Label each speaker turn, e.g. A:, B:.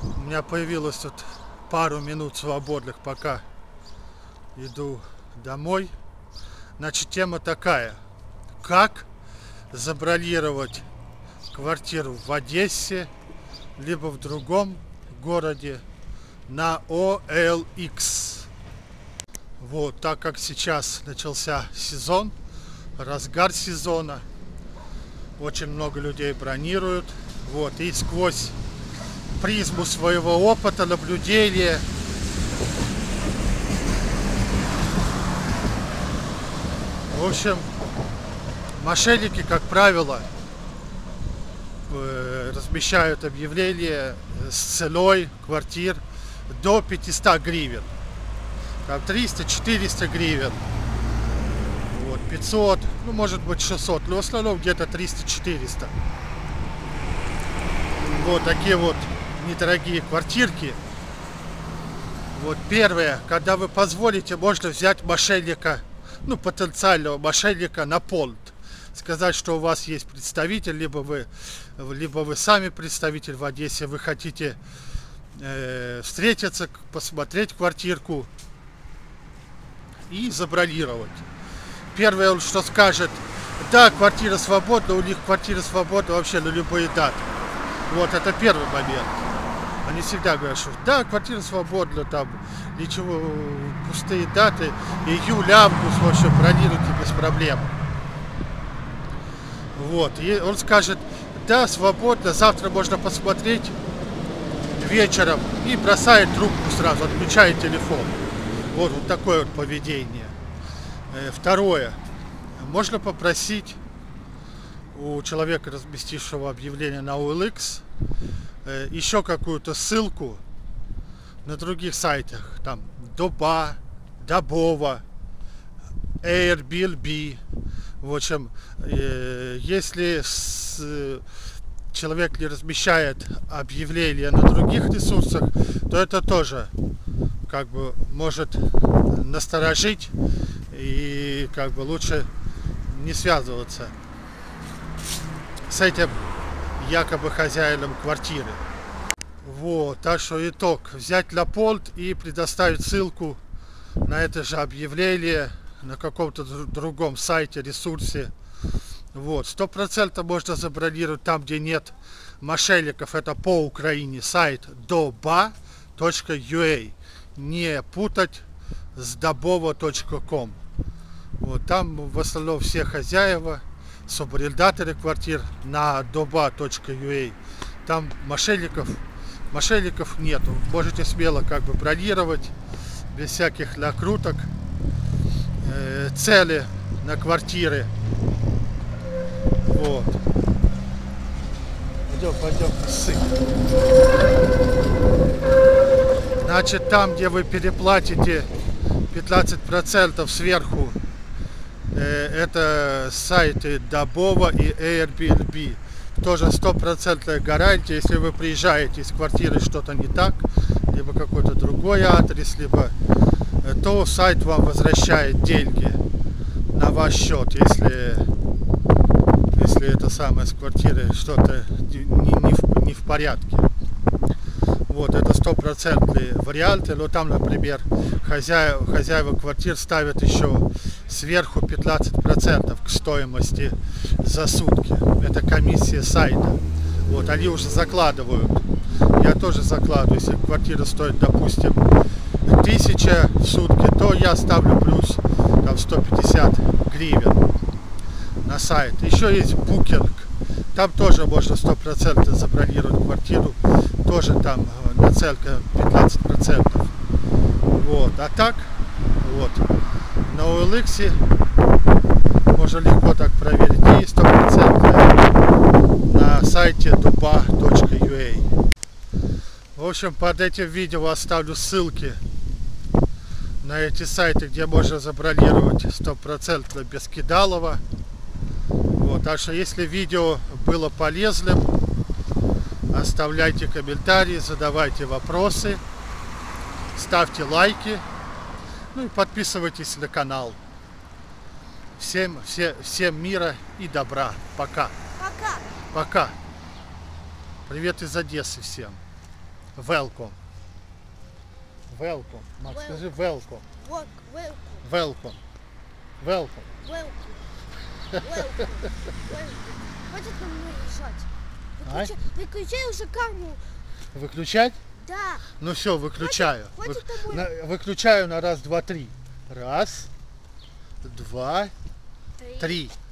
A: У меня появилось тут пару минут свободных, пока иду домой. Значит, тема такая. Как забронировать квартиру в Одессе, либо в другом городе на OLX. Вот, так как сейчас начался сезон, разгар сезона, очень много людей бронируют. Вот, и сквозь призму своего опыта, наблюдения, в общем, мошенники, как правило, размещают объявления с ценой квартир до 500 гривен. Там 300-400 гривен. Вот, 500, ну может быть 600, но в основном где-то 300-400. Вот такие вот недорогие квартирки. Вот первое, когда вы позволите, можно взять мошенника, ну потенциального мошенника на понт. Сказать, что у вас есть представитель, либо вы сами представитель в Одессе, вы хотите встретиться, посмотреть квартирку и забронировать. Первое, он что скажет: да, квартира свободна, у них квартира свободна вообще на любые даты. Вот это первый момент. Они всегда говорят, что да, квартира свободна, там ничего, пустые даты, июль, август, в общем, бронируйте без проблем. Вот, и он скажет: да, свободно, завтра можно посмотреть вечером, и бросает трубку сразу, отключает телефон. Вот такое вот поведение. Второе, можно попросить у человека, разместившего объявление на OLX, еще какую-то ссылку на других сайтах, там Доба, Добова, Airbnb. В общем, если человек не размещает объявления на других ресурсах, то это тоже как бы может насторожить, и как бы лучше не связываться с этим якобы хозяином квартиры. Вот, так что итог: взять на понт и предоставить ссылку на это же объявление на каком-то другом сайте, ресурсе. Вот, 100% можно забронировать там, где нет мошенников. Это по Украине сайт doba.ua. Не путать с dobova.com. Вот, там в основном все хозяева, субарендаторы квартир на doba.ua. Там мошенников нету. Можете смело как бы бронировать без всяких накруток. Цели на квартиры. Вот. Пойдем, ссык. Значит, там, где вы переплатите 15% сверху, это сайты Добова и Airbnb. Тоже 100% гарантия. Если вы приезжаете из квартиры, что-то не так, либо какой-то другой адрес, либо то сайт вам возвращает деньги на ваш счет, если это самое с квартиры что-то не в порядке. Вот, это 100% варианты. Но там, например, хозяева квартир ставят еще сверху 15% к стоимости за сутки. Это комиссия сайта. Вот, они уже закладывают. Я тоже закладываю. Если квартира стоит, допустим, 1000 в сутки, то я ставлю плюс там 150 гривен на сайт. Еще есть Booking. Там тоже можно 100% забронировать квартиру. Тоже там наценка 15%. Вот. А так, вот, на OLX можно легко так проверить. И 100% на сайте doba.ua. В общем, под этим видео оставлю ссылки на эти сайты, где можно забронировать 100% без кидалова. Вот, так что если видео было полезным, оставляйте комментарии, задавайте вопросы, ставьте лайки, ну и подписывайтесь на канал. Всем мира и добра. Пока.
B: Пока.
A: Пока. Привет из Одессы всем. Welcome. Welcome. Макс, скажи welcome. Welcome. Welcome.
B: Хватит на меня решать.
A: Ай.
B: Выключай уже камеру.
A: Выключать?
B: Да.
A: Ну все, выключаю.
B: Хватит тобой.
A: Выключаю на раз, два, три. Раз, два,
B: Три.
A: три.